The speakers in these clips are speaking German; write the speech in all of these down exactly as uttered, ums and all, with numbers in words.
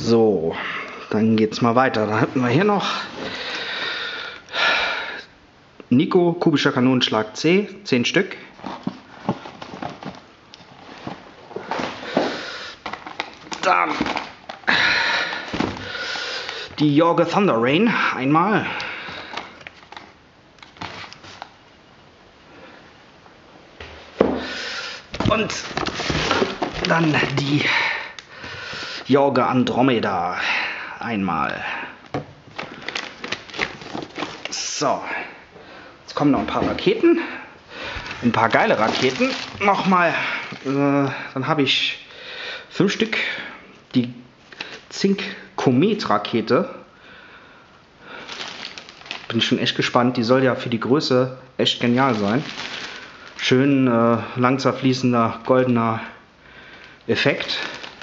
So, dann geht's mal weiter. Dann hatten wir hier noch Nico, kubischer Kanonenschlag C, zehn Stück. Dann die Jorge Thunder Rain einmal. Und dann die Jorge Andromeda einmal. So, jetzt kommen noch ein paar Raketen. Ein paar geile Raketen. Nochmal, äh, dann habe ich fünf Stück. Die Zink-Komet-Rakete. Bin schon echt gespannt. Die soll ja für die Größe echt genial sein. Schön äh, langsam fließender goldener Effekt.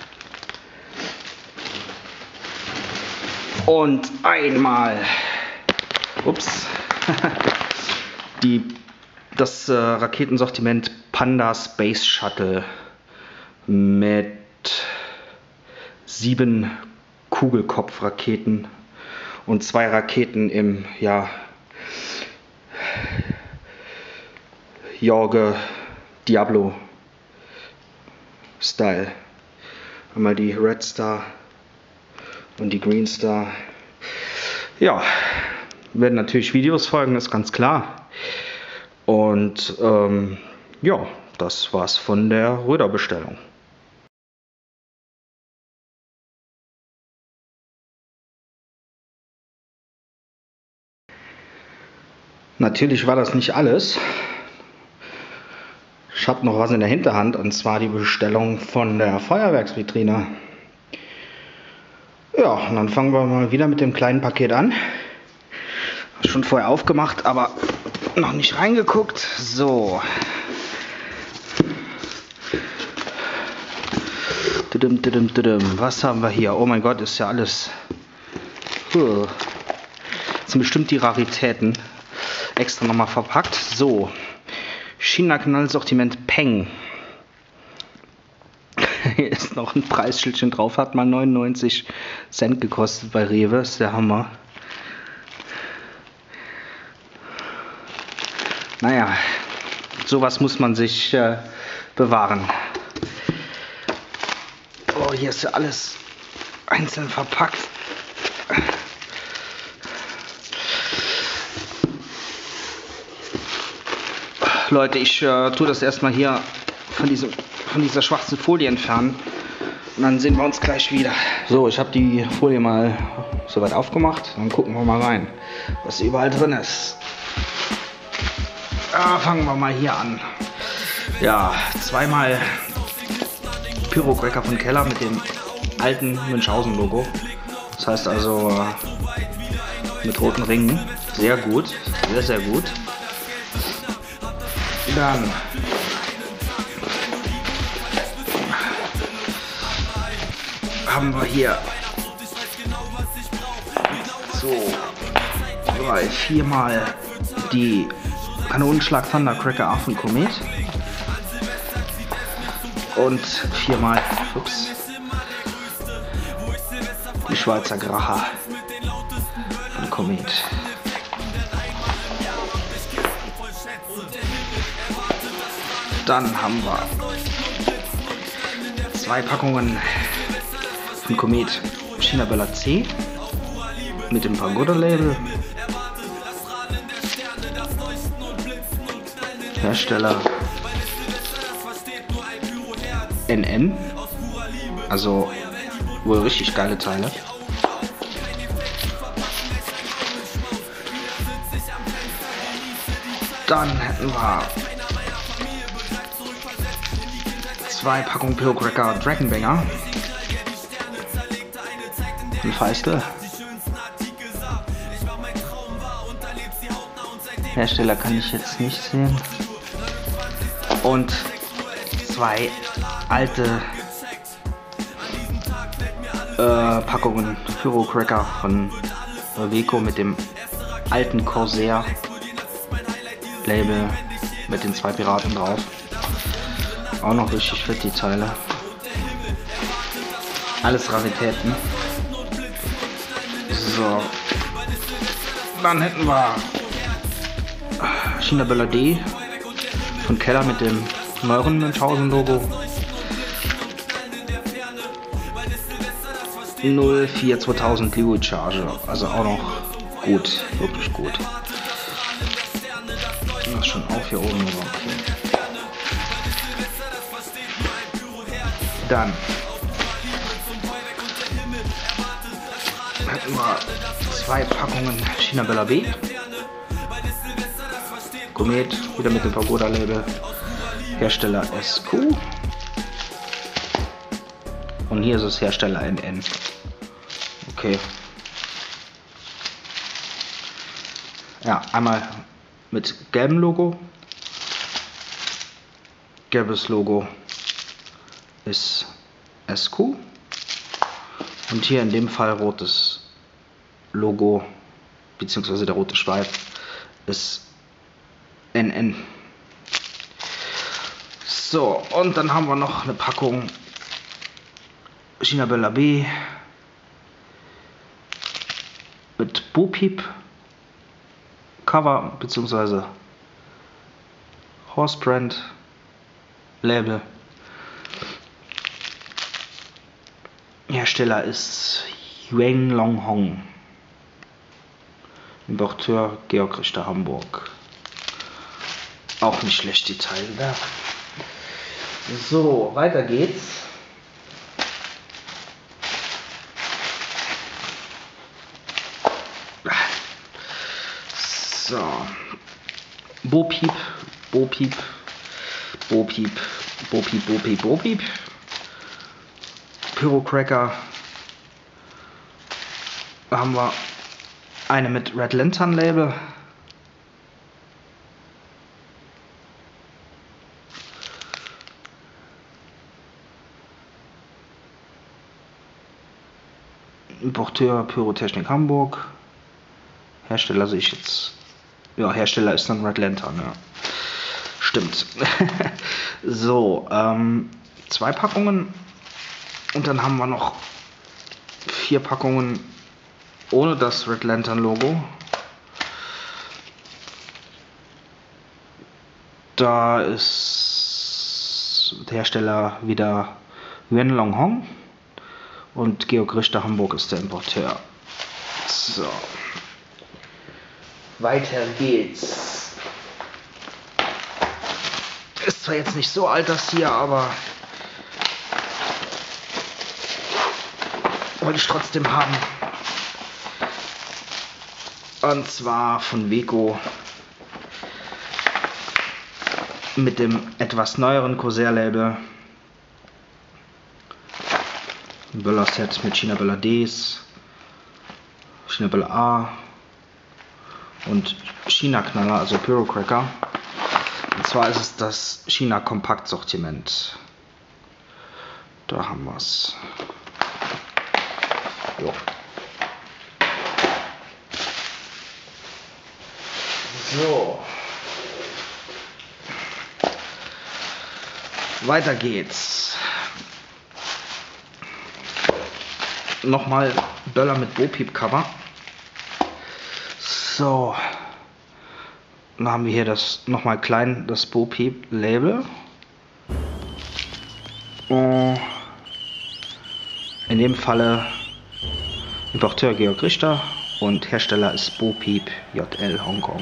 Und einmal ups, die, das äh, Raketensortiment Panda Space Shuttle mit sieben Kugelkopfraketen und zwei Raketen im ja, Jorge Diablo Style. Einmal die Red Star und die Green Star. Ja, werden natürlich Videos folgen, ist ganz klar. Und ähm, ja, das war's von der Röder-Bestellung. Natürlich war das nicht alles. Ich habe noch was in der Hinterhand, und zwar die Bestellung von der Feuerwerksvitrine. Ja, und dann fangen wir mal wieder mit dem kleinen Paket an. Schon vorher aufgemacht, aber noch nicht reingeguckt. So. Was haben wir hier? Oh mein Gott, ist ja alles. Das sind bestimmt die Raritäten. Extra nochmal verpackt. So. China-Kanal-Sortiment Peng. Hier ist noch ein Preisschildchen drauf. Hat mal neunundneunzig Cent gekostet bei Rewe. Ist der Hammer. Naja, sowas muss man sich äh, bewahren. Oh, hier ist ja alles einzeln verpackt. Leute, ich äh, tue das erstmal hier von, diesem, von dieser schwarzen Folie entfernen. Und dann sehen wir uns gleich wieder. So, ich habe die Folie mal soweit aufgemacht. Dann gucken wir mal rein, was überall drin ist. Ja, fangen wir mal hier an. Ja, zweimal Pyrocracker von Keller mit dem alten Münchhausen-Logo. Das heißt also äh, mit roten Ringen. Sehr gut, sehr, sehr gut. Dann haben wir hier so drei, viermal die Kanonenschlag Thundercracker Affen Komet und viermal ups, die Schweizer Graha von Komet. Dann haben wir zwei Packungen von Komet China Bella C mit dem Pagoda Label. Hersteller N N. Also wohl richtig geile Teile. Dann hätten wir zwei Packungen Pyrocracker Dragonbanger. Ein Feistel. Hersteller kann ich jetzt nicht sehen. Und zwei alte äh, Packungen Pyrocracker von Weco mit dem alten Corsair Label mit den zwei Piraten drauf. Auch noch richtig fett die Teile. Alles Raritäten. So. Dann hätten wir China Bella D von Keller mit dem neueren Münchhausen Logo. null vier zweitausend Liquid Charger, also auch noch gut, wirklich gut. Das ist schon auf hier oben, aber okay. Dann hätten wir zwei Packungen China Bella B. Gourmet, wieder mit dem Pagoda-Label. Hersteller S Q. Und hier ist es Hersteller N N. Okay. Ja, einmal mit gelbem Logo. Gelbes Logo ist S Q. Und hier in dem Fall rotes Logo, beziehungsweise der rote Schweif, ist N N. So, und dann haben wir noch eine Packung China Bella B mit Bo-Peep Cover bzw. Horsebrand Label. Hersteller ist Yuan Long Hong. Importeur Georg Richter Hamburg. Auch nicht schlecht die Teile da. So, weiter geht's. So. Bo-Peep, Bo-Peep, Bo-Peep, Bo-Peep, Bo-Peep, Bo-Peep. Pyrocracker. Da haben wir eine mit Red Lantern Label. Importeur Pyrotechnik Hamburg. Hersteller sehe ich jetzt. Ja, Hersteller ist dann Red Lantern, ja. Stimmt. So, ähm, zwei Packungen. Und dann haben wir noch vier Packungen ohne das Red Lantern Logo. Da ist der Hersteller wieder Yuan Long Hong. Und Georg Richter Hamburg ist der Importeur. So. Weiter geht's. Ist zwar jetzt nicht so alt das hier, aber wollte ich trotzdem haben. Und zwar von Weco mit dem etwas neueren Corsair-Label. Ein Böller-Set mit China Bella Ds, China Bella A und China-Knaller, also Pyrocracker. Und zwar ist es das China-Kompakt-Sortiment. Da haben wir es. Jo. So. Weiter geht's. Nochmal Böller mit Bo-Peep Cover. So. Dann haben wir hier das nochmal klein, das Bo-Peep Label. In dem Falle Importeur Georg Richter und Hersteller ist Bo-Peep J L Hongkong.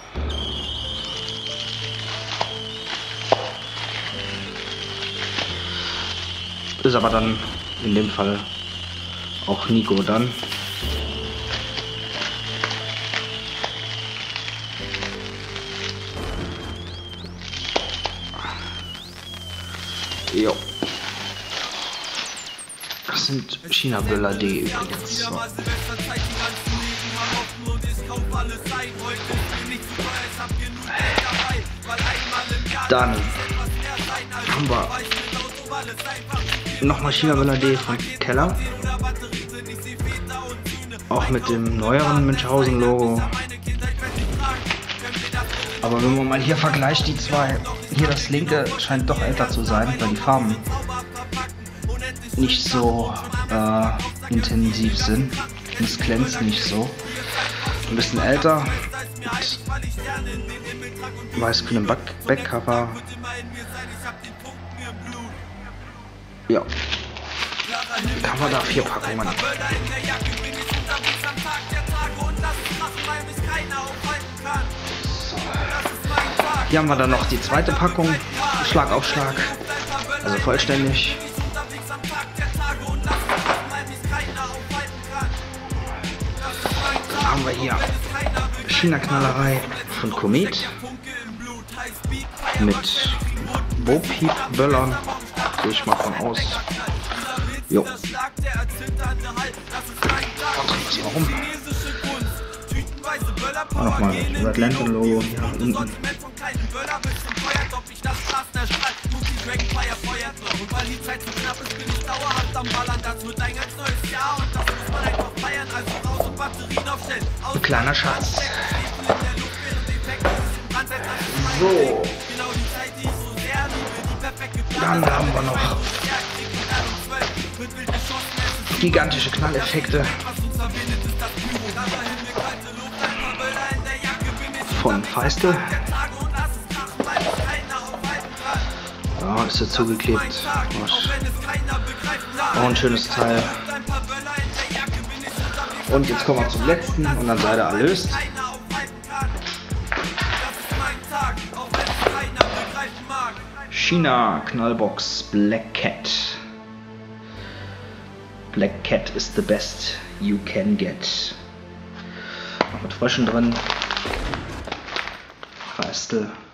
Ist aber dann in dem Fall auch Nico dann. Jo. Das sind China Bella D übrigens. So. Dann haben wir nochmal China Bella D von Keller. Auch mit dem neueren Münchhausen Logo. Aber wenn man mal hier vergleicht die zwei, hier das linke scheint doch älter zu sein, weil die Farben nicht so äh, intensiv sind. Und es glänzt nicht so. Ein bisschen älter. Mit weiß-grünem Back Backcover. Ja. Kann man da vier Packungen. So. Hier haben wir dann noch die zweite Packung. Schlag auf Schlag. Also vollständig. Dann haben wir hier China-Knallerei von Komet. Mit Bo-Peep-Böllern. Gehe ich mal von aus. Jo. Und warum? Ah, nochmal das Red Lantern Logo hier unten. Ein kleiner Schatz. So. Dann haben wir noch gigantische Knalleffekte von Feistel. Ja, ist jetzt zugeklebt. Auch ein schönes Teil. Und jetzt kommen wir zum letzten und dann seid ihr erlöst. China Knallbox Black Cat. Black Cat is the best you can get. Noch mit Fröschen drin. Feistel.